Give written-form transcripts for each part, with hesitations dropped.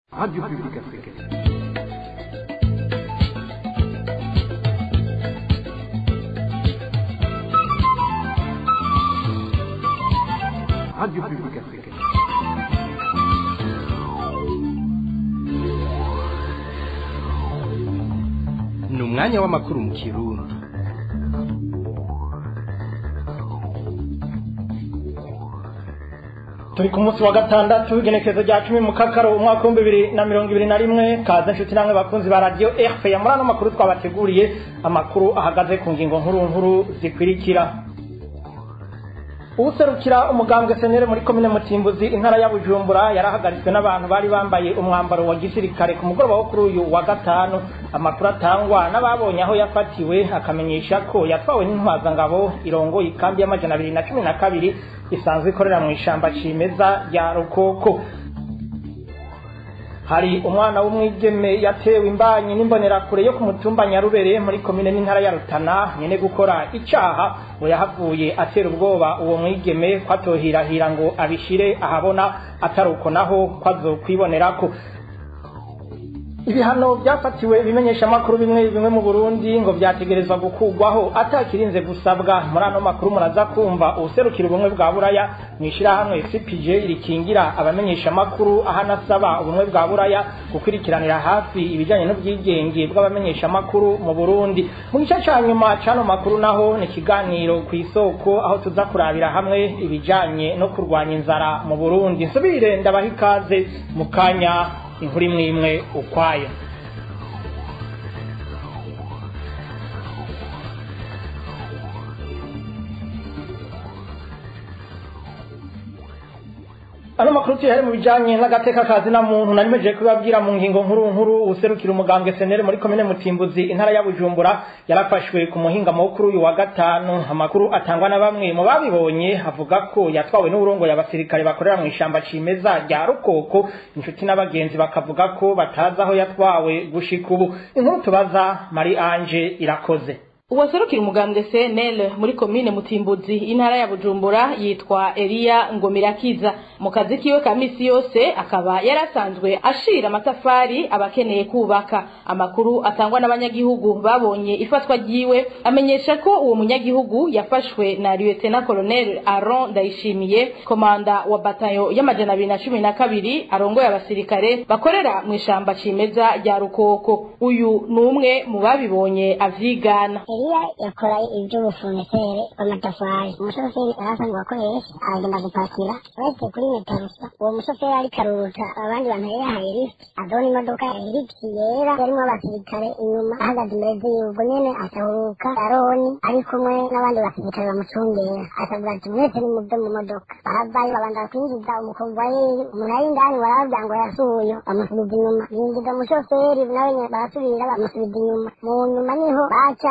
Radio Publique Africaine. Radio Publique Africaine. Ni umwanya w'amakuru mu Kirundi. Turi ku munsi wa gatandatu w'igenekerezo rya 10 Mukakaro umwaka wa 2021 kaza nshuti namwe bakunzi ba radio RPA muri ano makuru twabateguriye amakuru ahagaze ku ngingo nkuru zikwirikira. Userukira umugambwe senere muri komine Mutimbuzi intara ya Bujumbura yarahagaritswe n'abantu bari bambaye umwambaro wa gisirikare ku mugoroba wo kuri uyu wa gatanu. Amakuru atangwa n'ababonye aho yafatiwe akamenyesha ko yatwawe n'intwaza ngabo irongoye ikambi y'amajana 212 isanzwe ikorera mu ishamba cimeza rya Rukoko. Hari umwana w'umwigeme yatewe imbanyi n'imbonera kure yo kumutumba Nyarubere muri komine n'intara ya Rutana nyene gukora icaha ngo yahavuye atera ubwoba uwo mwigeme kwatohirahira ngo abishire ahabona ataruko naho kwazokwibonerako. Ibihano byafatiwe bimenyesha makuru bimwe mu Burundi ngo byategerezwa gukugwaho atakirinze gusabwa. Muri ano makuru muraza kumva userukira ubumwe bwa Buraya mwishira hamwe CPJ irikingira abamenyesha makuru ahanasaba ubumwe bwa Buraya gukurikiranira hafi ibijanye n'ubwigenge bw'abamenyesha makuru mu Burundi. Mu gice ca nyuma cyano makuru naho ni kiganiro ku isoko aho tuza kurabira hamwe ibijanye no kurwanya inzara mu Burundi. Nsubire ndabaha ikaze mu kanya inkuru imwe ukwayo. Ano makuru tuyari mu bijanye n'agateka kazi na muntu narimeje kubabwira mu ngingo nkuru userukira umugambwe senere muri komine Mutimbuzi intara ya Bujumbura yarafashwe ku muhinga mukuru uyu wa gatanu. Amakuru atangwa na bamwe mu babibonye avuga ko yatwawe n'uburongo y'abasirikare bakorera mu ishamba cimeza rya Rukoko. Inshuti n'abagenzi bakavuga ko bataza aho yatwawe gushika ubu. Inkuru tubaza Marie Ange Irakoze. Uwaserukira umugambwe CNL muri komine Mutimbuzi intara ya Bujumbura yitwa Elia Ngomirakiza. Mu kazi kiwe ka misi yose akaba yarasanzwe ashira amatafari abakeneye kubaka. Amakuru atangwa n'abanyagihugu babonye ifatwa ryiwe amenyesha ko uwo munyagihugu yafashwe na Lieutenant Colonel Aron Ndayishimiye, komanda wa batayo y'amajana 212 arongoye abasirikare bakorera mu ishamba cimeza rya Rukoko. Uyu numwe mu babibonye avyigana. yakora iby'ubufunisere bw'amatafari. Umushoferi arasanzwe akoresha agenda gupakira wese kuri metarusa. Uwo mushoferi ari karuta abandi bantu yahaye lift adona imodoka lift yera yarimo abasirikare inyuma ahagaze imbere y'ubwo nyene atahuruka Aroni ari kumwe n'abandi basirikare bamucungera akavuga ati mwese ni mubyo mu modoka. Barabaye babanda kwinjiza umukomvayi umuntu ari indani barabya ngo yasuye bamusubiza inyuma yinjiza umushoferi nawe barasubira bamusubiza inyuma mu nyuma niho baca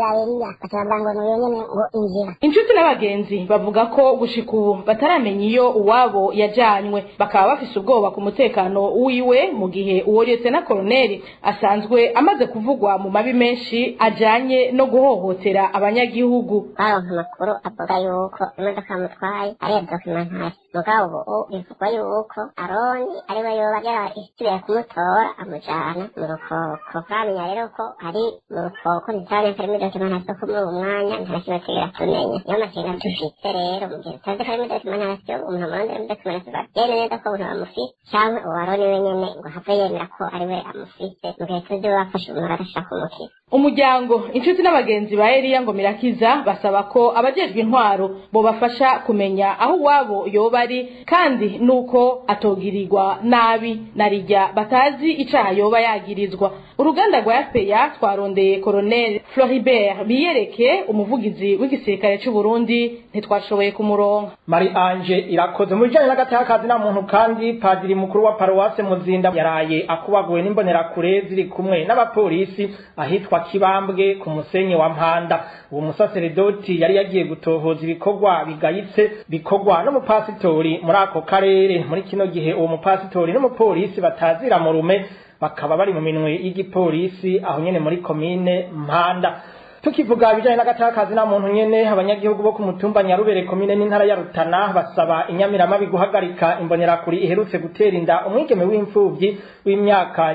Inshuti n'abagenzi bavuga ko gushika ubu bataramenya iyo uwabo yajanywe, bakaba bafise ubwoba ku mutekano wiwe mu gihe uwo Lieutenant Colonel asanzwe amaze kuvugwa mu mabi menshi ajanye no guhohotera abanyagihugu. Amakuru avuga yuko imodoka mutwaye ari documentary mugabo bivugwa yuko Aroni ariwe yoba yarasibiye kumutora amujana mu Rukoko. Bamenya rero ko ari mu Rukoko nitane karimi documentation ko mu mwanya ntakibategera tunenya y'amakenga dufite rero mu gihe taze karimi documentation umuntu amande documentation bagene neza ko umuntu amufite cyangwa uwaroni wenyene ngo have yemera ko ariwe amufite mu gihe tuzi bafashe umuntu arashaka kumukira. Umuryango inshuti n'abagenzi ba Elia Ngomirakiza basaba ko abajejwe intwaro bo bafasha kumenya aho wabo yoba ari kandi nuko atogirirwa nabi narijya batazi icaha yoba yagirizwa. Uruganda rwa RPA twarondeye Colonel Floribert Biyereke umuvugizi w'igisirikare cy'u Burundi ntitwashoboye kumuronka. Marie Ange Irakoze. Mu bijanye n'agateka kazi na muntu kandi padiri mukuru wa Paroisse Muzinda yaraye akubaguwe n'imbonera kure ziri kumwe n'abapolisi ahitwa Kibambwe ku musenyi wa Mpanda. Uwo musaseredoti yari yagiye gutohoza ibikorwa bigayitse bikorwa n'umupasitori muri ako karere. Muri kino gihe uwo mupasitori n'umupolisi batazira mu rume bakaba bari mu minwe y'igipolisi aho nyene muri komine Mpanda. tukivuga ibijanye n'agatakazi na muntu nyene abanyagihugu bo ku mutumba Nyarubere komine n'intara ya Rutana basaba inyamiramabi guhagarika imbonerakuri iherutse gutera inda umwigeme w'imfuvyi w'imyaka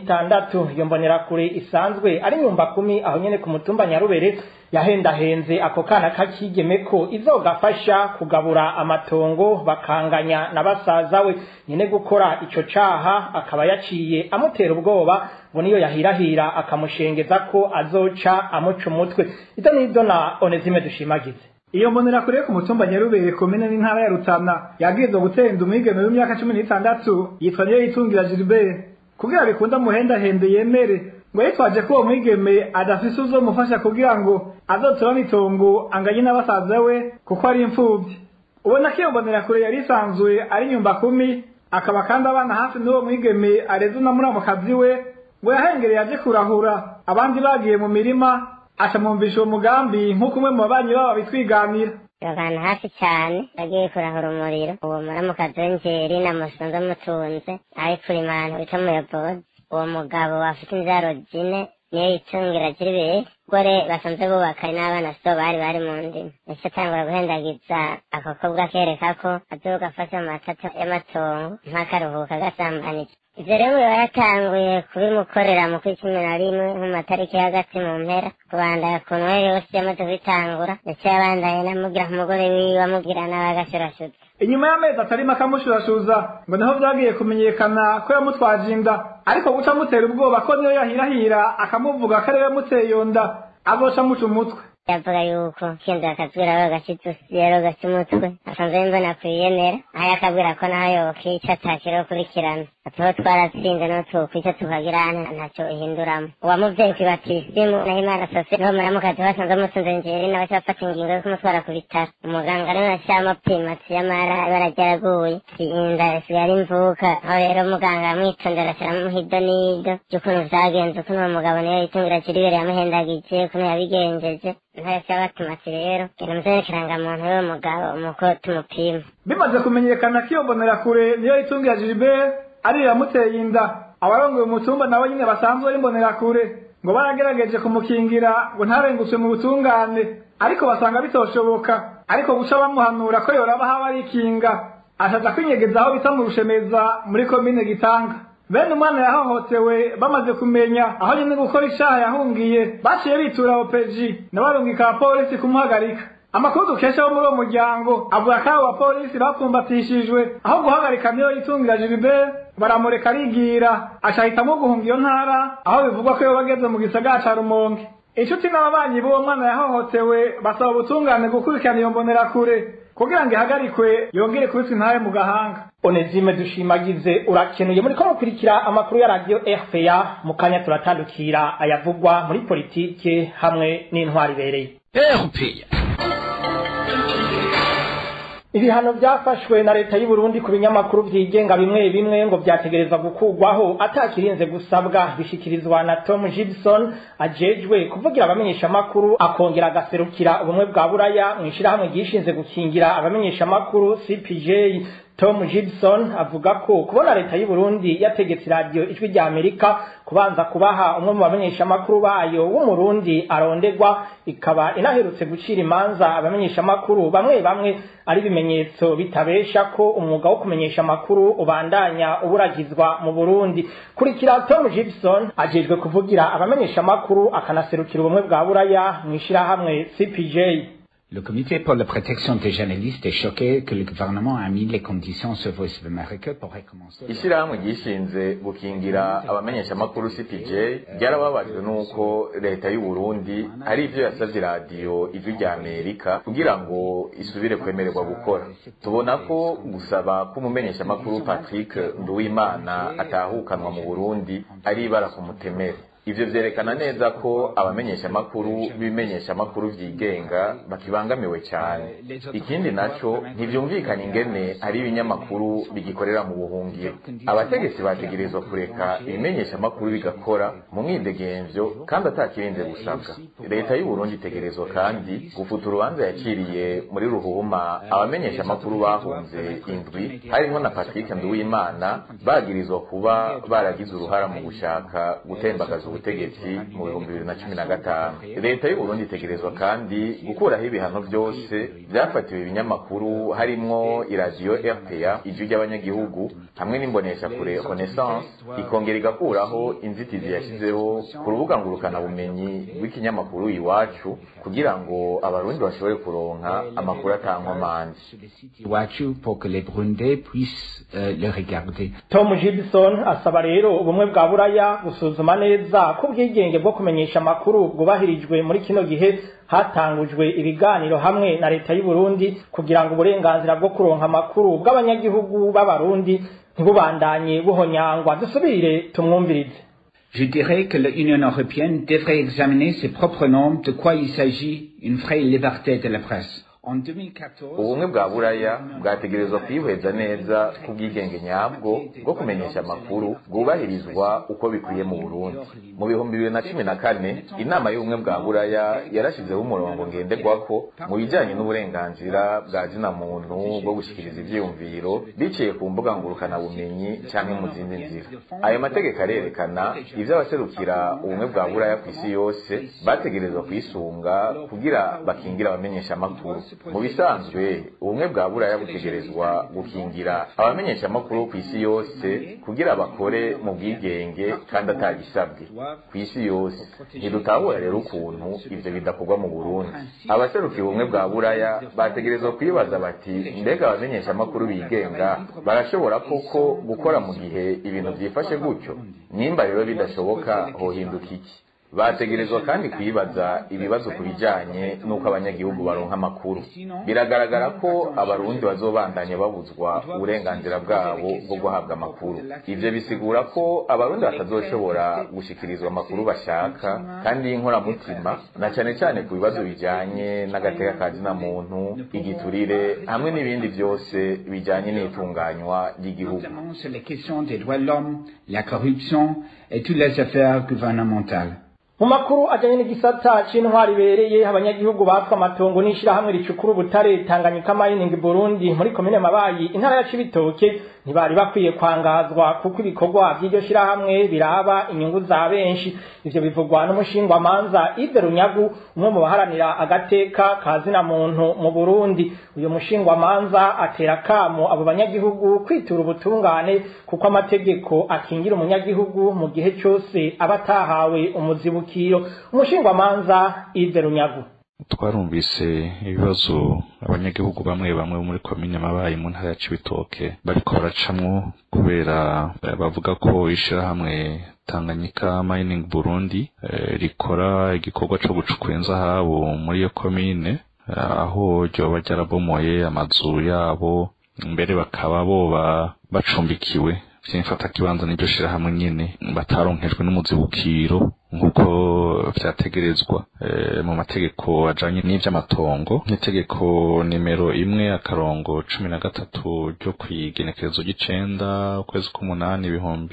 16. Iyo mbonerakuri isanzwe ari nyumba kumi aho nyene ku mutumba Nyarubere yahendahenze ako kana kakigeme ko izogafasha kugabura amatongo bakanganya na basaza we nyene gukora ico caha akaba yaciye amutera ubwoba ngo niyo yahirahira akamushengeza ko azoca amuca umutwe. Ito nizo na Onezime dushimagize. Iyo mbonerakure ku mutumba Nyarubere komine n'intara ya Rutana yagirizwa gutera inda umwigeme w'imyaka 16 yitwa niyo yitungira Gilbert kugira bikunda muhendahende yemere ngo yitwaje ko uwo mwigeme adafise uzomufasha kugira ngo azotora itongo anganye n'abasaza we kuko ari imfuvyi. Ubona ko iyo mbonerakure yari isanzwe ari nyumba kumi akaba kandi abana hafi n'uwo mwigeme areze na muramukazi we ngo yahengereye aje kurahura abandi bagiye mu mirima acamwumvisha uwo mugambi nk'uko umwe mu babanyi babo bitwiganira. Abantu hafi cyane bagiye kurahura umuriro uwo muramukazi w'Ingeri na Musonzo mutunze ari kurima ahantu bita Muyobozi. Uwo mugabo afite inzaro zine niyo yitungira Gilbert gore basanze bubaka n'abana so bari mu ndimi ese tangura guhendagiza akakobwa kereka ko azogafasha amatata y'amatongo mpakaruhuka gasambanije. Ivyo rero yaratanguye kubimukorera mu kw'icumi na rimwe mu matariki hagati mu mpera kubandanya ku Noheli yose yamaze kubitangura ndetse yabandaye namugira ku mugore wiwe amubwira nawe agashurashuza. Inyuma y'amezi atari make amushurashuza ngo niho vyagiye kumenyekana ko yamutwaje inda ariko guca amutera ubwoba ko niyo yahirahira akamuvuga ko ariwe yamuteye iyo nda azoca amuca umutwe. Yavuga yuko kindi akazwira we gashitsi rero gashimutwe asanze mbona kwiyemera aya akabwira ko naho yokica atakiro kurikirana atuho twaratsinze no tukwica tukagira ntacyo ihinduramo. Uwamuvyeyi kwibatisimu na Imana sose niho muramukazi basanze musunze Ngeri nawe cyafata ingingo yo kumutwara ku bitaro. Umuganga rero yashama pima yamara barajyaraguye inda sigari imvuka aho rero muganga amwitondera ashyiramo hido nido cy'ukuntu vyagenze ukuntu uwo mugabo niyo yitungira Gilbert yamuhendagije ukuntu yabigenjeje ntacyo batumati rero kinamuzanye kirangamuntu y'uwo mugabo muko tumupima. Bimaze kumenyekana ko iyo mbonerakure niyo yitungira Gilbert ari yamuteye inda abarongoye umutumba nabo nyine basanzwe ari mbonerakure ngo baragerageje kumukingira ngo ntarengutse mu butungane ariko basanga bitoshoboka ariko guca bamuhanura ko yoraba haba ari ikinga ashaza kwinyegeza aho bita mu Rushemeza muri komine Gitanga. Bene umwana yahohotewe bamaze kumenya aho nyine gukora icaha yahungiye baciye bitura OPG n'abarungika polisi kumuhagarika. Amakuru dukesha muri uwo muryango avuga ko abo bapolisi bapfumbatishijwe aho guhagarika niyo yitungira Gilbert baramureka arigira acahitamo guhunga iyo ntara aho bivugwa ko bageze mu gisagara ca Rumonge. Inshuti n'ababanyi b'uwo mwana yahohotewe basaba ubutungane gukurikirana iyo mbonerakure kugira ngo ihagarikwe yongere kubitwa intahe mu gahanga. Onezime dushimagize urakenuye muri ko mukurikira amakuru ya radio RPA mu kanya turatandukira ayavugwa muri politike hamwe n'intwari bereye. RPA Ibihano byafashwe na leta y'u Burundi ku binyamakuru vyigenga bimwe ngo vyategerezwa gukugwaho atakirinze gusabwa bishikirizwa na Tom Gibson ajejwe kuvugira abamenyesha makuru akongera agaserukira ubumwe bwa Buraya mwishirahamwe gishinze gukingira abamenyesha makuru CPJ. Tom Gibson avuga ko kubona leta y'u Burundi yategetse radio Ijwi rya Amerika kubanza kubaha umwe mu bamenyesha makuru bayo w'umurundi arondegwa ikaba inaherutse gucira imanza abamenyesha makuru bamwe ari bimenyetso bitabesha ko umwuga wo kumenyesha makuru ubandanya uburagizwa mu Burundi. Kurikira Tom Gibson ajejwe kuvugira abamenyesha makuru akanaserukira ubumwe bwa Buraya mwishirahamwe CPJ. Le comité pour la protection des journalistes est choqué que le gouvernement a mis les conditions sur Voice of America pour recommencer. Ishirahamwe gishinze gukingira abamenyesha makuru CPJ ryarababajwe nuko leta y'u Burundi ari ivyo yasavye radio Ijwi rya Amerika kugira ngo isubire kwemererwa gukora. Tubona ko gusaba ko umumenyesha makuru Patrick Nduwimana atahukanwa mu Burundi ari ibara ku mutemere. Ivyo vyerekana neza ko abamenyesha makuru bimenyesha makuru vyigenga bakibangamiwe cyane. Ikindi naco ntivyumvikana ingene hari ibinyamakuru bigikorera mu buhungiro. Abategetsi bategerezwa kureka ibimenyesha makuru bigakora mu mwidegemvyo kandi atakirinze gusabwa. Leta y'u Burundi itegerezwa kandi gufuta urubanza yaciriye muri Ruhuma abamenyesha makuru bahunze indwi harimo na Patrick Nduwimana bagirizwa kuba baragize uruhara mu gushaka gutembagaza ubutegetsi mu 2015. Leta y'u Burundi itegerezwa kandi gukuraho ibihano byose byafatiwe ibinyamakuru harimwo iradiyo RPA ijwi ry'Abanyagihugu hamwe n'imbonesha kure Renaissance, ikongera igakuraho inzitizi yashyizeho ku rubuga ngurukana bumenyi rw'ikinyamakuru iwacu kugira ngo abarundi bashobore kuronka amakuru atankomanzi. Iwacu pour que les Burundais puissent le regarder. Tom Gibson asaba rero ubumwe bwa Buraya gusuzuma neza ko ubwigenge bwo kumenyesha amakuru bwubahirijwe muri kino gihe hatangujwe ibiganiro hamwe na leta y'u Burundi kugira ngo uburenganzira bwo kuronka amakuru bw'abanyagihugu b'abarundi ntibubandanye buhonyangwa. Dusubire tumwumvirize. Je dirais que l'Union européenne devrait examiner ses propres normes, de quoi il s'agit, une vraie liberté de la presse. Ubumwe bwa Buraya bwategerezwa kwihweza neza ku bwigenge nyabwo bwo kumenyesha amakuru bwubahirizwa uko bikwiye mu Burundi. Mu 2014 inama y'ubumwe bwa Buraya yarashizeho umurongo ngenderwako mu bijanye n'uburenganzira bwa zina muntu bwo gushikiriza ivyiyumviro biciye ku mbuga ngurukana bumenyi canke mu zindi nzira. Ayo mategeko arerekana ivyo abaserukira ubumwe bwa Buraya ku isi yose bategerezwa kwisunga kugira bakingira abamenyesha amakuru. Mu bisanzwe ubumwe bwa Buraya butegerezwa gukingira abamenyesha amakuru ku isi yose kugira bakore mu bwigenge kandi atagisabwe ku isi yose. Ntidutahura rero ukuntu ivyo bidakorwa mu Burundi. Abaserukira ubumwe bwa Buraya bategerezwa kwibaza bati mbega abamenyesha amakuru bigenga barashobora koko gukora mu gihe ibintu vyifashe gutyo? Nimba rero bidashoboka hohinduka iki? Bategerezwa kandi kwibaza ibibazo kubijanye nuko abanyagihugu baronka amakuru. Biragaragara ko abarundi bazobandanya babuzwa uburenganzira bwabo bwo guhabwa amakuru. Ivyo bisigura ko abarundi batazoshobora gushikirizwa amakuru bashaka kandi y'inkoramutima, na cane cane ku bibazo bijanye n'agateka ka zina muntu, igiturire hamwe n'ibindi byose bijanye n'itunganywa ry'igihugu. Les questions des droits de l'homme, la corruption et toutes les affaires gouvernementales. Mu makuru ajanye n'igisata c'intwari bereye abanyagihugu batwa amatongo n'ishirahamwe ricukura ubutare Tanganyika Mining Burundi muri komine Mabayi intara ya Cibitoke ntibari bakwiye kwangazwa kuko ibikorwa by'iryo shirahamwe biraba inyungu za benshi. Ivyo bivugwa n'umushingwa manza Ry'Abanyagihugu umwe mu baharanira agateka kazina muntu mu Burundi. Uyo mushingwa manza atera kamo abo banyagihugu kwitura ubutungane kuko amategeko akingira umunyagihugu mu gihe cyose abatahawe umuzibukiro. Umushingwa manza Ry'Abanyagihugu twarumvise ibibazo abanyagihugu bamwe muri komine Mabayi mu ntara ya Cibitoke bariko baracamwo kubera bavuga ko ishirahamwe Tanganyika Mining Burundi rikora igikorwa co gucukura inzahabu muri iyo komine, aho ryoba ryarabomoye amazu yabo, mbere bakaba boba bacumbikiwe vy'imfata kibanza n'iryo shirahamwe nyene bataronkejwe n'umuzibukiro nkuko vyategerezwa mu mategeko ajanye n'ivy'amatongo, nk'itegeko nimero 1/13 ryo kwigenekerezo ry'icenda ukwezi k'umunani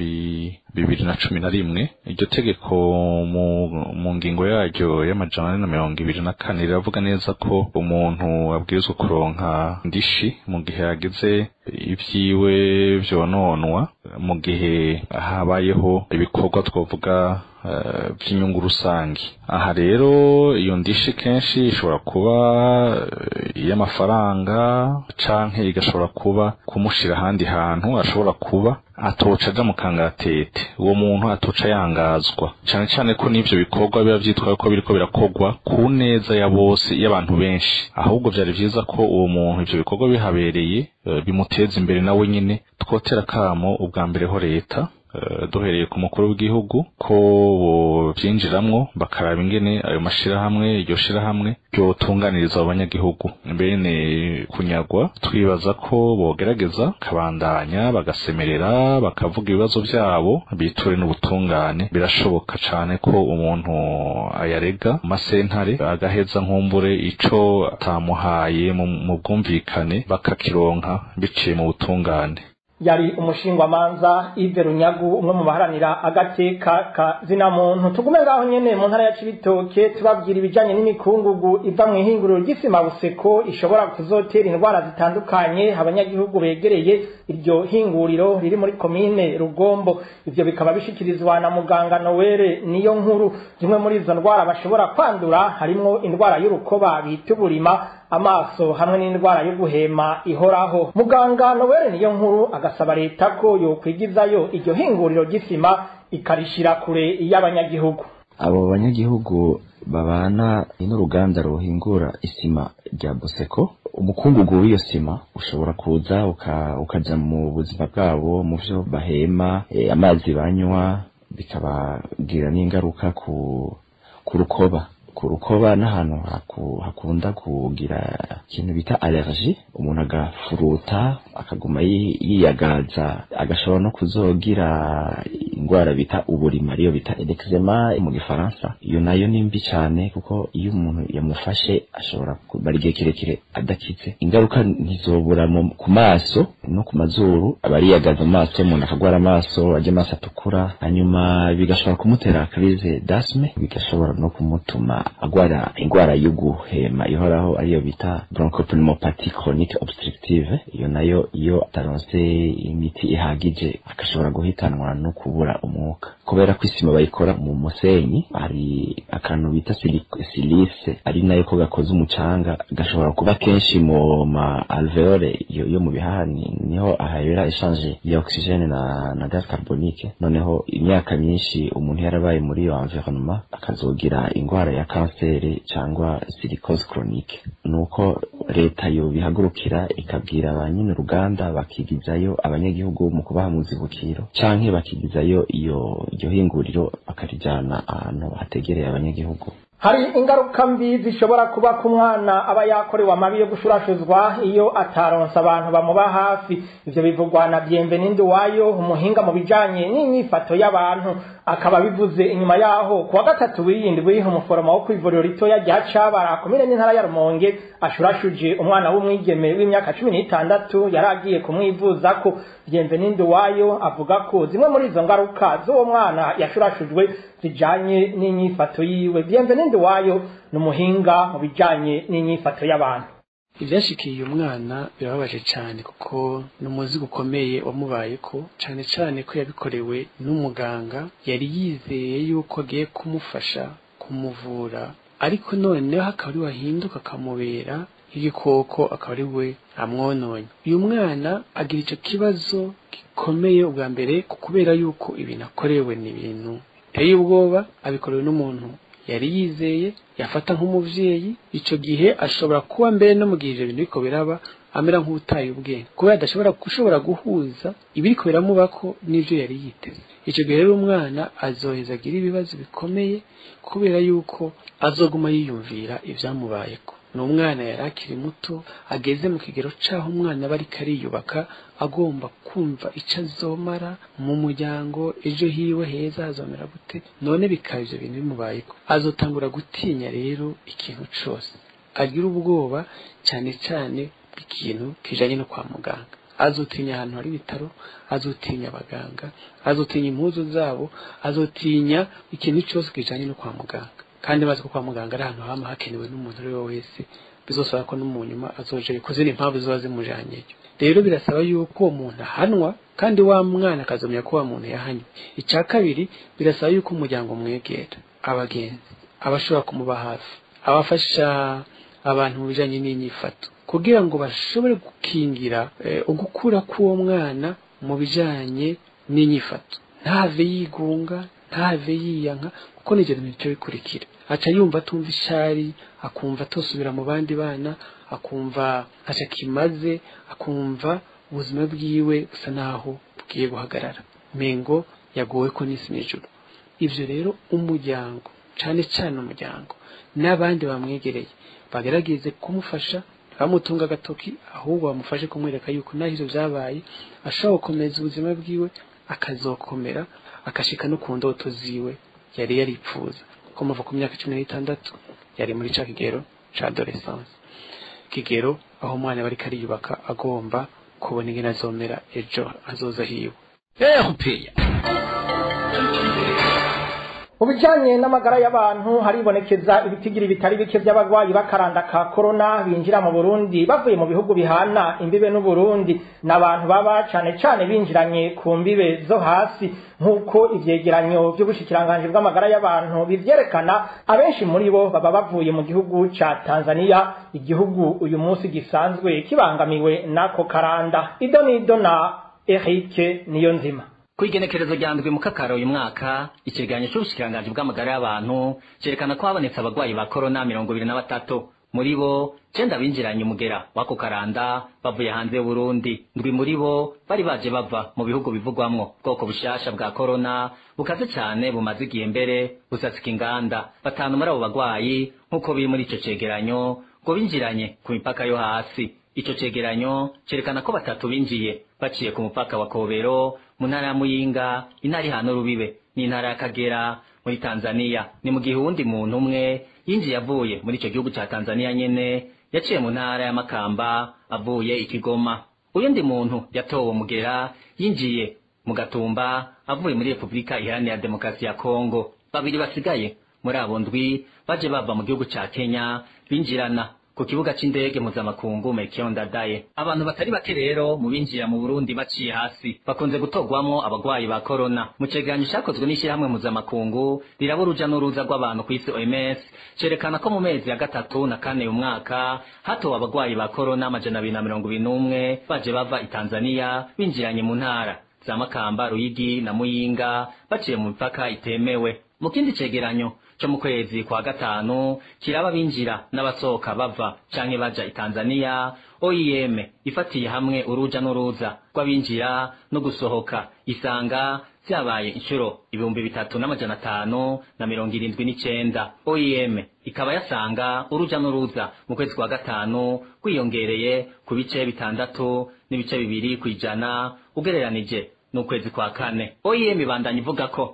2011. Iryo tegeko mu ngingo yaryo y'amajana 424 riravuga neza ko umuntu abwirizwa kuronka ndishi mu gihe yagize ivyiwe vyononwa, mu gihe habayeho ibikorwa twovuga by'inyungu rusangi. Aha rero iyo ndishi kenshi ishobora kuba iy'amafaranga canke igashobora kuba kumushira ahandi hantu ashobora kuba atoca aja mu kangatete, uwo muntu atoca yangazwa, cane cane ko n'ivyo bikorwa biba vyitwa ko biriko birakorwa ku neza ya bose y'abantu benshi. Ahubwo vyari vyiza ko uwo muntu ivyo bikorwa bihabereye bimuteza imbere nawe nyene. Twotera kamo ubwa mbere ho leta duhereye ku mukuru w'igihugu ko byinjiramwo bakaraba ingene ayo mashirahamwe iryo shirahamwe ryotunganiriza abanyagihugu mbene kunyagwa. Twibaza ko bogerageza kabandanya bagasemerera bakavuga ibibazo vyabo biture n'ubutungane. Birashoboka cane ko umuntu ayarega masentare agaheza nkumbure ico atamuhaye mu bwumvikane bakakironka biciye mu butungane. yari umushingwamanza Yves Runyagu umwe mu baharanira agateka ka zina muntu. Tugume ngaho nyene mu ntara ya Cibitoke tubabwira ibijanye n'imikungugu iva mu ihinguriro ry'isima Buseko ishobora kuzotera indwara zitandukanye abanyagihugu begereye iryo hinguriro riri muri komine Rugombo. Ivyo bikaba bishikirizwa na muganga Noel niyo nkuru. Zimwe muri izo ndwara bashobora kwandura harimwo indwara y'urukoba bita uburima, amaso hamwe n'indwara yo guhema ihoraho. Muganga Noel niyo nkuru agasaba leta ko yokwigizayo iryo hinguriro ry'isima ikarishira kure y'abanyagihugu. Abo banyagihugu babana n'uruganda ruhingura isima rya Buseko, umukungugu w'iyo sima ushobora kuza ukaja mu buzima bwabo, mu vyo bahema, amazi banywa, bikabagira n'ingaruka ku rukoba n'ahantu hakunda kugira ikintu bita allergie, umuntu agafuruta akaguma yiyagaza, agashobora no kuzogira indwara bita uburima ariyo bita eczema mu gifaransa. Iyo nayo ni mbi cyane kuko iyo umuntu yamufashe ashobora kubara igihe kirekire adakize. Ingaruka ntizobura ku maso no ku mazuru, abariyagaza amaso, umuntu akagwara amaso, ajya amaso atukura, hanyuma bigashobora kumutera crise d'asthme, bigashobora no kumutuma agwara indwara yo guhema ihoraho ariyo bita bronchopneumopathie chronique obstructive. Iyo nayo iyo ataronse imiti ihagije akashobora guhitanwa no kubura umwuka. Kubera ko isima bayikora mu musenyi, hari akantu bita silice ari nayo ko gakoze umucanga, gashobora kuba kenshi mu ma alveole yo mu bihaha, niho ahayera échange ya oxygène na gaz carbonique. Noneho imyaka myinshi umuntu yarabaye muri iyo environnement akazogira indwara ya kanseri cyangwa silicose chronique. Nuko leta yo bihagurukira ikabwira abanyine uruganda bakigizayo abanyagihugu mu kubaha muzibukiro, canke bakigizayo iyo hinguriro bakarijana ahantu hategereye abanyagihugu. Hari ingaruka mbi zishobora kuba ku mwana aba yakorewe amabi yo gushurashuzwa iyo ataronsa abantu bamuba hafi. Ivyo bivugwa na Bienvenido wayo umuhinga mu bijanye n'inyifato y'abantu, akaba bivuze inyuma yaho kuwa gatatu w'iyindwi umuforomo wo kw'ivuriro ritoya rya Cabara komine n'intara ya Rumonge ashurashuje umwana w'umwigeme w'imyaka 16 yaragiye kumwivuza ko. Bienvenido wayo avuga ko zimwe muri izo ngaruka z'uwo mwana yashurashujwe zijanye n'inyifato yiwe. Bienvenido wayo n'umuhinga mu bijanye n'inyifato y'abantu. Ivyashikiye umwana birababaje cyane kuko n'umuzi gukomeye wamubayeko, cyane cyane ko yabikorewe n'umuganga yari yizeye yuko agiye kumufasha kumuvura, ariko noneho akaba ari wahinduka akamubera igikoko, akaba ari we amwononye. Uyu mwana agira icyo kibazo gikomeye ubwa mbere kubera yuko ibintu akorewe ni ibintu biteye ubwoba, abikorewe n'umuntu yari yizeye yafata nk'umuvyeyi. Ico gihe ashobora kuba mbere no mu gihe ibyo bintu biko biraba amera nk'utaye ubwenge, kubera adashobora guhuza ibiriko biramubako n'ivyo yari yiteze. Ico gihe rero umwana azoheza agira ibibazo bikomeye kubera yuko azoguma yiyumvira ivyamubayeko. N'umwana yari akiri muto, ageze mu kigero caho umwana bari kariyubaka, agomba kumva ico azomara mu muryango, ejo hiwe heza hazomera gute. None bikaba ivyo bintu bimubayeko, azotangura gutinya rero ikintu cose, agira ubwoba cyane cyane ikintu kijanye no kwa muganga. Azotinya ahantu hari ibitaro, azotinya abaganga, azotinya impuzu zabo, azotinya ikintu cyose kijanye no kwa muganga. Kandi bazi ko kwa muganga ari ahantu hama hakenewe n'umuntu ari we wese, bizosaba ko n'umunyuma azoje bikoze n'impamvu ziba zimujanyeyo. Rero birasaba yuko uwo muntu ahanwa, kandi wa mwana akazomya ko wa muntu yahanywe. Icya kabiri, birasaba yuko umuryango mwegera, abagenzi, abashobora kumuba hafi, abafasha abantu mu bijanye n'inyifato, kugira ngo bashobore gukingira ugukura k'uwo mwana mu bijanye n'inyifato. Ntave yigunga, ntave yiyanka, kuko n'ivyo bintu bikurikira. Aca yumva atumva ishari, akumva atosubira mu bandi bana, akumva aca kimaze, akumva ubuzima bwiwe busa naho bugiye guhagarara, mengo yagowe ko n'isi n'ijuru. Ivyo rero umuryango, cane cane umuryango n'abandi bamwegereye bagerageze kumufasha, bamutunga agatoki, ahubwo bamufashe kumwereka yuko naho ivyo vyabaye ashobora gukomeza ubuzima bwiwe, akazokomera akashika no ku ndoto ziwe yari yaripfuza. Ko muva ku myaka 16 yari muri ca kigero ca adolescence, kigero aho umwana bari kariyubaka agomba kubona ingene azomera ejo azoza hiwe. RPA. Mu bijanye n'amagara y'abantu haribonekeza ibitigiri bitari bike by'abagwayi bakaranda ka corona binjira mu Burundi bavuye mu bihugu bihana imbibe n'u Burundi n'abantu baba cane binjiranye ku mbibe zo hasi nk'uko ivyegeranyo by'ubushikiranganje bw'amagara y'abantu bivyerekana. Abenshi muri bo baba bavuye mu gihugu ca Tanzania, igihugu uyu munsi gisanzwe kibangamiwe n'ako karanda. Idonido na Eric Niyonzima. Kwigenekerezo rya ndwi Mukakaro uyu mwaka ikiganiro cy'ubushikiranganje bw'amagara y'abantu cerekana ko habonetse abagwayi ba corona 23 muri bo 9 binjiranye umugera wako karanda bavuye hanze y'u Burundi. Ndwi muri bo bari baje bava mu bihugu bivugwamwo bwoko bushasha bwa corona bukaze cyane bumaze igihe mbere busasika inganda. Batanu muri abo bagwayi nkuko biri muri ico cegeranyo ngo binjiranye ku mipaka yo hasi. Ico cegeranyo cerekana ko 3 binjiye baciye ku mupaka wa Kobero mu ntara ya Muyinga, intara hano Rubibe n'intara ya Kagera muri Tanzania. Ni mu gihe uwundi muntu umwe yinjiye avuye muri ico gihugu ca Tanzania nyene yaciye mu ntara ya Makamba avuye ikigoma. Uyundi muntu yatowe mugera yinjiye mu Gatumba avuye muri Republika Iharanira Demokarasi ya Kongo. Babiri basigaye muri abo ndwi baje bava mu gihugu ca Kenya binjirana ku kibuga c'indege mpuzamakungu Melchior Ndadaye. Abantu batari bake rero mu binjira mu Burundi baciye hasi bakunze gutogwamwo abagwayi ba corona. Mu cegeranyo cyakozwe n'ishyirahamwe mpuzamakungu riraba uruja n'uruza rw'abantu ku isi OMS cerekana ko mu mezi ya 3 na 4 umwaka hatowe abagwayi ba corona 221 baje bava i Tanzania binjiranye mu ntara za Makamba, Ruyigi na Muyinga baciye mu mipaka itemewe. Mu kindi cegeranyo cyo mu kwezi kwa gatanu kiraba binjira n'abasohoka bava canke baja i Tanzania, OIM ifatiye hamwe uruja n'uruza rw'abinjira no gusohoka isanga vyabaye inshuro 3579. OIM ikaba yasanga uruja n'uruza mu kwezi kwa gatanu kwiyongereye ku bice 6.2 kwijana ugereranije n'ukwezi kwa kane. OIM ibandanya ivuga ko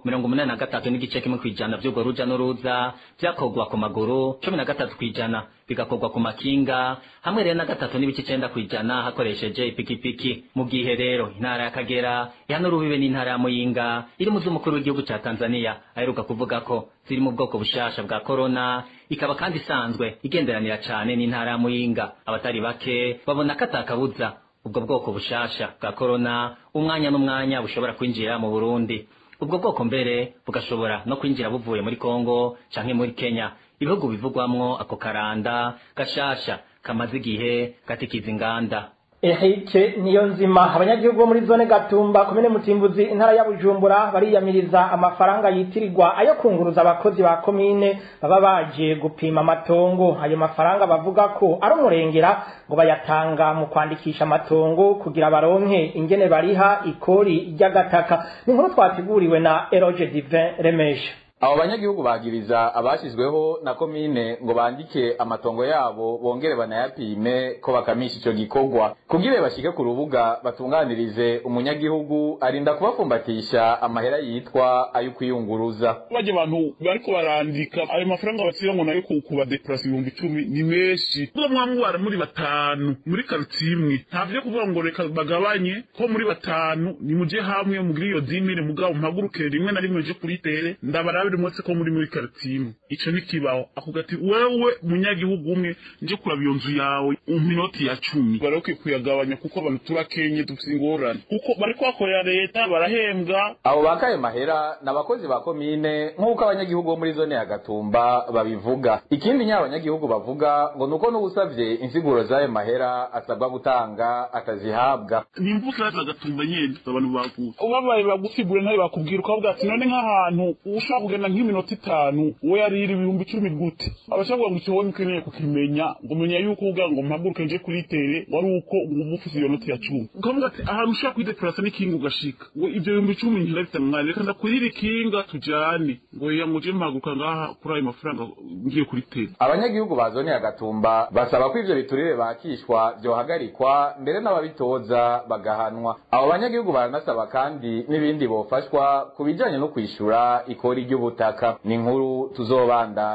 83.1 kwijana by'ubwo ruja n'uruza byakogwa ku maguru, 13 kwijana bigakogwa ku makinga, hamwe rero na 3.9 kwijana hakoresheje ipikipiki. Mu gihe rero intara ya Kagera yano Rubibe n'intara ya Muyinga iri mu z'umukuru w'igihugu ca Tanzania aheruka kuvuga ko ziri mu bwoko bushasha bwa corona, ikaba kandi isanzwe igenderanira cane n'intara ya Muyinga. Abatari bake babona katakabuza ubwo bwoko bushasha bwa corona umwanya n'umwanya bushobora kwinjira mu Burundi. Ubwo bwoko mbere bugashobora no kwinjira buvuye muri Kongo canke muri Kenya, ibihugu bivugwamwo ako karanda gashasha kamaze igihe gatikiza inganda. Eric Niyonzima. Abanyagihugu bo muri zone Gatumba komine Mutimbuzi intara ya Bujumbura bariyamiriza amafaranga yitirirwa ayo kunguruza abakozi ba komine baba baje gupima amatongo. Ayo mafaranga bavuga ko ari umurengera ngo bayatanga mu kwandikisha amatongo kugira baronke ingene bariha ikori ry'agataka. Ni nkuru twateguriwe na Eroge Divin Remesha. Abo banyagihugu bagiriza abashizweho na komine ngo bandike amatongo yabo bongere banayapime ko bakamisha ico gikorwa kugira bashike ku rubuga batunganirize umunyagihugu arinda kubafumbatisha amahera yitwa ayo kwiyunguruza. Baje abantu bariko barandika ayo mafaranga batsira ngo nayo kuba deplase 10,000 ni meshi. Ngo mwamwara muri batanu muri quartier imwe ntavye kuvuga ngo reka bagabanye ko muri batanu ni muje hamwe mugiri yo 10,000 mugabo mpagurukire rimwe na rimwe je kuri tere ndabara mutse ko muri quartier ico nikibaho akugati wewe munyagihugu umwe nje kuraba iyo nzu yawe uminoti ya 10 baroke kuyagabanya kuko abantu turakenye dufite ingorane kuko bari kwakorera leta barahembwa. Abo bakaye mahera n'abakozi ba komine nk'uko abanyagihugu bo muri zone ya Gatumba babivuga. Ikindi nyabanyagihugu bavuga ngo nuko n'ubusavye insiguro zayo mahera asabwa gutanga atazihabwa. Nimbuka za Gatumba nyene abantu baguye ubabaye bagusigura ntaye bakubwira uko bavuga ati none nk'ahantu ushaka kugenda nk'iminota 5 we yariri 10,000 gute abashaka ngo cyo nkeneye kukimenya ngo menya yuko uga ngo mpaguruke nje kuri tere wari uko ngumufise iyo noti ya 10 ukavuga ati ahantu ushaka kwideplasa n'ikinga ugashika ngo ibyo 10,000 ntirafite mwana reka ndakurira ikinga tujane ngo yamuje mpaguruka ngaha kuri ayo mafaranga ngiye kuri tere. Abanyagihugu bazone ya Gatumba basaba ko ivyo biturire bakishwa byo hagarikwa mbere n'ababitoza bagahanwa. Abo banyagihugu baranasaba kandi n'ibindi bofashwa kubijanye no kwishura ikori ry'ubutaka. Ni nkuru tuzobandanya.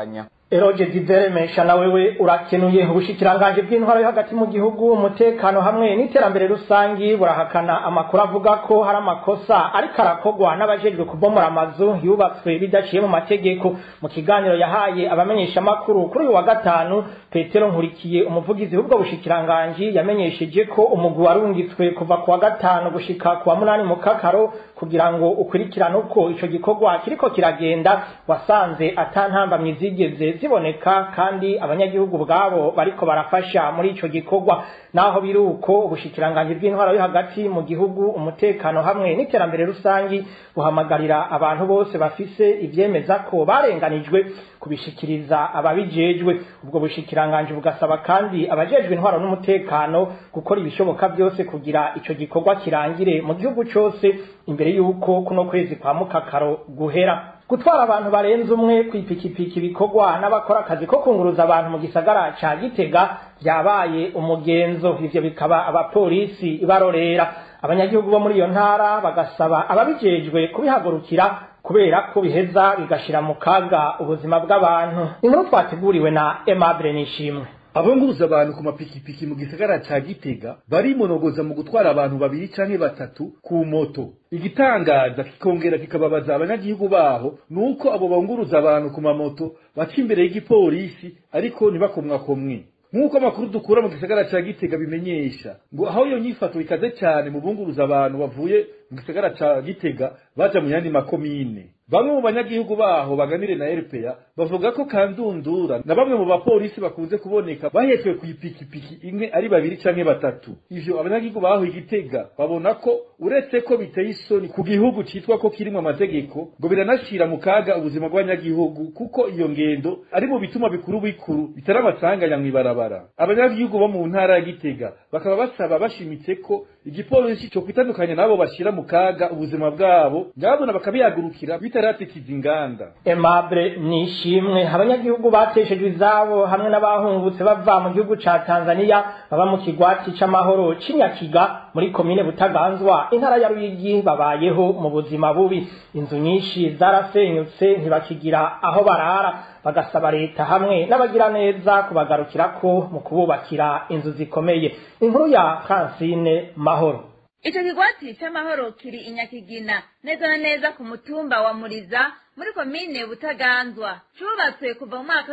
Eroge Diveremesha na wewe urakenuye. Ubushikiranganje bw'intwaro yo hagati mu gihugu, umutekano hamwe n'iterambere rusangi burahakana amakuru avuga ko hari amakosa ariko arakogwa n'abajejwe kubomora amazu yubatswe bidaciye mu mategeko. Mu kiganiro yahaye abamenyesha makuru kuri uyu wa gatanu, Petero Nkurikiye umuvugizi w'ubwo bushikiranganje yamenyesheje ko umugwi warungitswe kuva ku wa gatanu gushika ku wa 8 Mukakaro kugira ngo ukurikirane uko ico gikorwa kiriko kiragenda, wasanze atantambamye zigeze ziboneka kandi abanyagihugu bwabo bariko barafasha muri ico gikorwa. Naho biruko ubushikiranganje bw'intwaro yo hagati mu gihugu, umutekano hamwe n'iterambere rusangi buhamagarira abantu bose bafise ivyemeza ko barenganijwe kubishikiriza ababijejwe. Ubwo bushikiranganje bugasaba kandi abajejwe intwaro n'umutekano gukora ibishoboka byose kugira ico gikorwa kirangire mu gihugu cyose imbere yuko kuno kwezi kwa Mukakaro guhera. Gutwara abantu barenze umwe kwipikipiki bikorwa n'abakora akazi ko kunguruza abantu mu gisagara ca Gitega byabaye umugenzo. Ivyo bikaba abapolisi barorera. Abanyagihugu bo muri iyo ntara bagasaba ababijejwe kubihagurukira kubera ko biheza bigashira mu kaga ubuzima bw'abantu. Inkuru twateguriwe na Aimable Nishimwe. Abunguruza abantu ku mapikipiki mu gisagara ca Gitega bari monogoza mu gutwara abantu babiri canke batatu ku moto. Igitangaza kikongera kikababaza abanyagihugu baho nuko abo bunguruza abantu ku mamoto baca imbere y'igipolisi ariko ntibakomwakomwe. Nk'uko amakuru dukura mu gisagara ca Gitega bimenyesha ngo aho iyo nyifato ikaze cyane mu bunguruza abantu bavuye mu gisagara ca Gitega baja mu yandi makomine. Bamwe mu banyagihugu baho baganire na RPA bavuga ko kandundura na bamwe mu bapolisi bakunze kuboneka bahetswe ku ipikipiki imwe ari babiri canke batatu. Ivyo abanyagihugu baho Igitega babona ko uretse ko biteye isoni ku gihugu citwa ko kirimo amategeko ngo biranashira mu kaga ubuzima bw'abanyagihugu, kuko iyo ngendo ari mu bituma bikuru bitaramasanganya mw'ibarabara. Abanyagihugu bo mu ntara ya Gitega bakaba basaba bashimitse ko igipolisi cyo kwitandukanya nabo bashira mu kaga ubuzima bwabo, nyabona bakabiyagurukira bitaratikiza inganda. Aimable Nishimwe. Abanyagihugu bateshejwe izabo hamwe n'abahungutse bava mu gihugu ca Tanzania baba mu kigwati c'amahoro c'Inyakiga muri komine Butaganzwa intara ya Ruyigi babayeho mu buzima bubi. Inzu nyinshi zarasenyutse ntibakigira aho barara, bagasaba leta hamwe n'abagira neza kubagarukirako mu kububakira inzu zikomeye. Inkuru ya Francine Mahoro. Ico kigwati c'amahoro kiri Inyakigina neza na neza ku mutumba wa Muriza muri komine Butaganzwa. Cubatswe kuva mu mwaka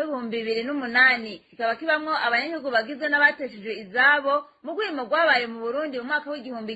w'2008, kikaba kibamwo abanyagihugu bagizwe n'abateshejwe izabo mu rwimo rwabaye mu Burundi mu mwaka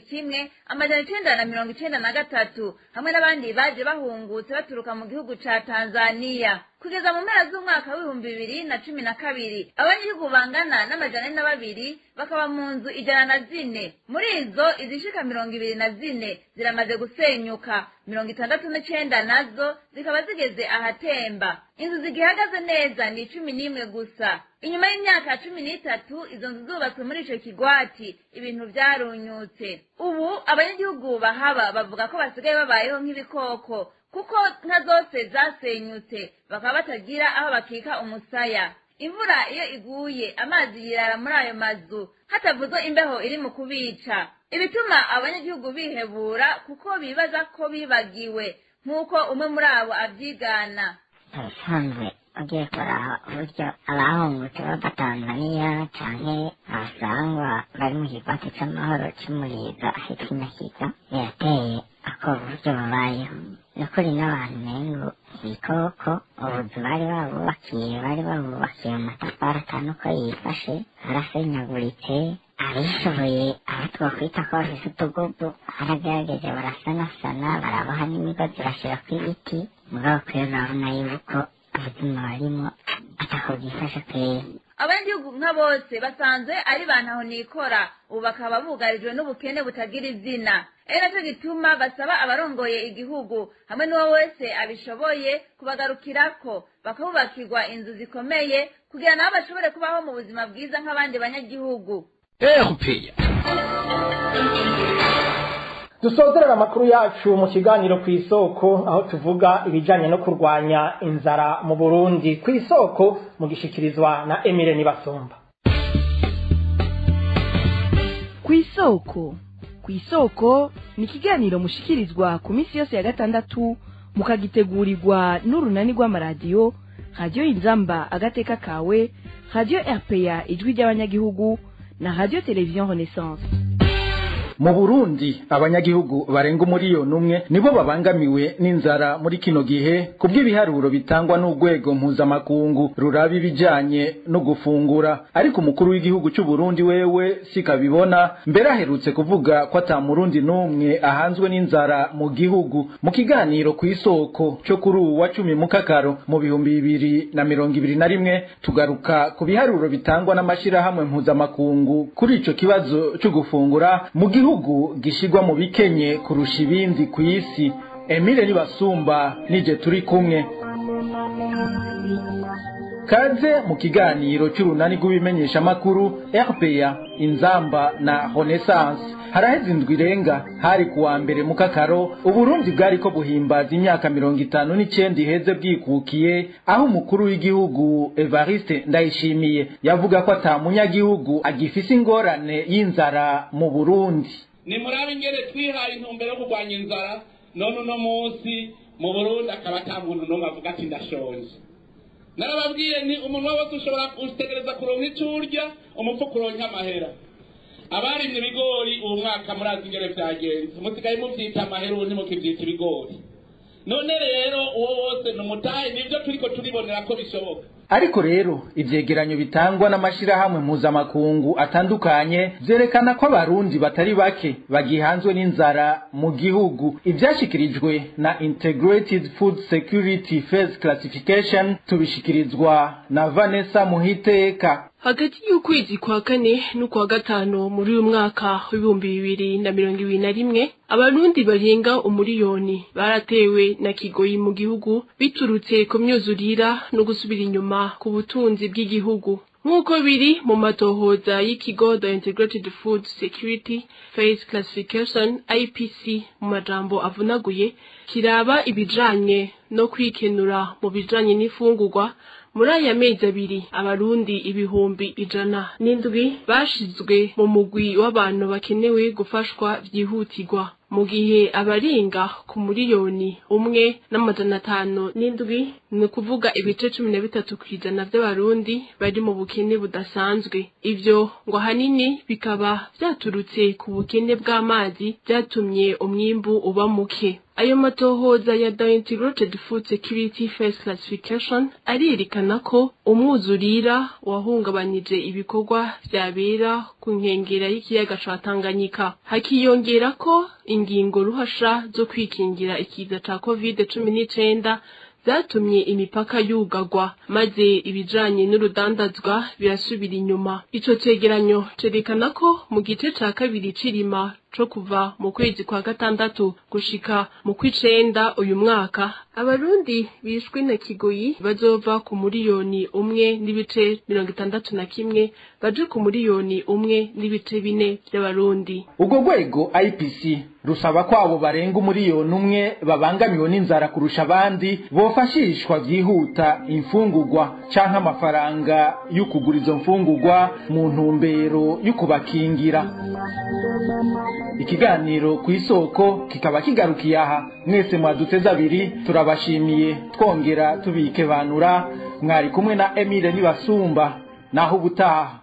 w'1993 hamwe n'abandi baje bahungutse baturuka mu gihugu ca Tanzania. Kugeza mu mpera z'umwaka w'2012 abanyagihugu bangana n'200 bakaba mu nzu 104. Muri izo izishika 24 ziramaze gusenyuka, 69 nazo zikaba zigeze ahatemba. Inzu zigihagaze neza ni 11 gusa. Inyuma y'imyaka 13 izo nzu zubatswe muri ico kigwati ibintu vyarunyutse. Ubu abanyagihugu bahaba bavuga ko basigaye babayeho nk'ibikoko kuko nka zose zasenyutse, bakaba batagira aho bakika umusaya. Imvura iyo iguye amazi yirara muri ayo mazu hatavuzwe imbeho iri mu kubica, ibituma abanyagihugu bihebura kuko bibaza ko bibagiwe, nk'uko umwe muri abo avyigana. Asanzwe ugiye kuraha uburyo abahungutse bava Tanzania canke abasangwa bari mu kigwati c'amahoro c'Umuriza ahitwa Inyakiga birateye ako buryo babayeho. Nukuri n'abantu mengo ibikoko ubuzu bari babubakiye mu matafari atanuko yifashe arasenyaguritse. Abishoboye abo twakwita ko bafise utugugu baragerageje barasanasana baraboha n'imigozi bashira kw'ibiti, mugabo kwero urabona yuko ubuzima barimo atako bwifashe kwera. Abanyagihugu nka bose basanzwe ari bantaho nikora, ubu bakaba bugarijwe n'ubukene butagira izina. Naco gituma basaba abarongoye igihugu hamwe n'uwo wese abishoboye kubagarukirako bakabubakirwa inzu zikomeye kugira nabo bashobore kubaho mu buzima bwiza nk'abandi banyagihugu. RPA. Dusozerera amakuru yacu mu kiganiro kw'isoko, aho tuvuga ibijanye no kurwanya inzara mu Burundi. Kw'isoko mu gishikirizwa na Emile Nibasumba. Kw'isoko ni ikiganiro mushikirizwa ku minsi yose ya gatandatu mukagitegurirwa n'urunani rw'amaradiyo Radio Inzamba agateka kawe, Radio RPA ijwi ry'Abanyagihugu na Radio Television Renaissance. Mu Burundi abanyagihugu barenga umuriyoni umwe nibo babangamiwe n'inzara muri kino gihe kubw'ibiharuro bitangwa n'urwego mpuzamakungu ruraba ibijanye no gufungura. Ariko umukuru w'igihugu cy'u Burundi wewe sikabibona, mbere aherutse kuvuga ko ata murundi n'umwe ahanzwe n'inzara mu gihugu. Mu kiganiro ku isoko cyo kuri uwa 10 Mukakaro mu 2021 tugaruka ku biharuro bitangwa n'amashirahamwe mpuzamakungu kuri ico kibazo cyo gufungura mu gihugu gishigwa mu bikenye kurusha ibindi ku isi. Emile Nibasumba nije turi kumwe. Kaze mu kiganiro cy'urunani rw'ibimenyesha amakuru RPA, Inzamba na Renaissance. Haraheze indwi irenga hari kuwa mbere Mukakaro Uburundi bwari ko buhimbaza imyaka 59 iheze bwikukiye, aho umukuru w'igihugu Evariste Ndayishimiye yavuga ko ata munyagihugu agifise ingorane y'inzara mu Burundi. Ni murabe ingere twihaye intumbero yo kurwanya inzara, none uno munsi mu Burundi akaba atabuntu no avuga ati ndashonje. Narababwiye ni umuntu wose ushobora gutegereza kuronka icurya, umupfu kuronka amahera. Abarimye ibigori uwo mwaka murazi ingere vyagenze, musigaye muvyita amahera ubu ntimukivyita ibigori. None rero uwo wose numutaye nivyo turiko turibonera ko bishoboka. Ariko rero ivyegeranyo bitangwa n'amashirahamwe mpuzamakungu atandukanye vyerekana ko abarundi batari bake bagihanzwe n'inzara mu gihugu. Ivyashikirijwe na Integrated Food Security Phase Classification tubishikirizwa na Vanessa Muhiteka. Hagati y'ukwezi kwa kane n'ukwa gatano muri uyu mwaka w'2021 abarundi barenga umuriyoni baratewe na kigoyi mu gihugu biturutse ku myuzurira no gusubira inyuma ku butunzi bw'igihugu. Nk'uko biri mu matohoza y'ikigo The Integrated Food Security Phase Classification IPC mu majambo avunaguye kiraba ibijanye no kwikenura mu bijanye n'ifungurwa. Muri aya mezi abiri abarundi 107 bashizwe mu mugwi w'abantu bakenewe gufashwa vyihutirwa, mu gihe abaringa ku muriyoni 1.507 ni kuvuga ibice 13% by'abarundi bari mu bukene budasanzwe. Ivyo ngo hanini bikaba vyaturutse ku bukene bw'amazi byatumye umwimbu uba muke. Ayo matohoza ya The Integrated Food Security Phase Classification arerekana ko umwuzurira wahungabanije ibikorwa vyabera ku nkengera y'ikiyaga ca Tanganyika. Hakiyongera ko ingingo ruhasha zo kwikingira ikiza ca COVID-19 zatumye imipaka yugagwa, maze ibijanye n'urudandazwa birasubira inyuma. Ico cegeranyo cerekana ko mu gice ca kabiri cirima co kuva mu kwezi kwa gatandatu gushika mu kw'icenda uyu mwaka abarundi bishwe na kigoyi bazova ku muriyoni 1.61 baje ku muriyoni 1.4 by'abarundi. Ubwo rwego IPC rusaba ko abo barenga umuriyoni umwe babangamiwe n'inzara kurusha abandi bofashishwa vyihuta imfungurwa canke amafaranga yo kugura izo mfungurwa mu ntumbero yo kubakingira. Ikiganiro ku isoko kikaba kigarukiye aha. Mwese mwaduteze abiri turabashimiye twongera tubikebanura. Mwari kumwe na Emile Nibasumba, naho ubutaha.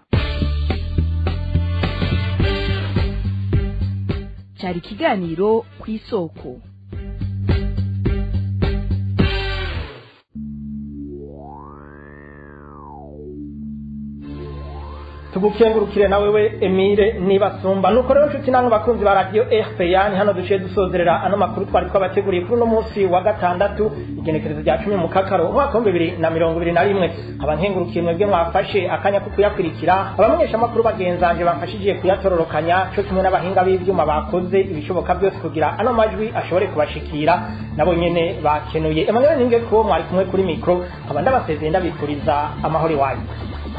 Cyari kiganiro ku isoko. Tugukengurukire nawe we Emile Nibasumba. Nuko rero nshuti namwe bakunzi ba Radio RPA, ni hano duciye dusozerera ano makuru twari twabateguriye kuri no munsi wa gatandatu igenekerezo rya 10 Mukakaro umwaka wa 2021. Abankengurukiye mwebwe mwafashe akanya ko kuyakurikira, abamenyesha amakuru bagenzanje bafashije kuyatororokanya cyo kimwe n'abahinga b'ivyuma bakoze ibishoboka byose kugira ano majwi ashobore kubashikira, nabo nyene bakenuye. Emmanuel Ninge ko mwari kumwe kuri micro, abandi basezeye ndabikuriza amahoro wanyu.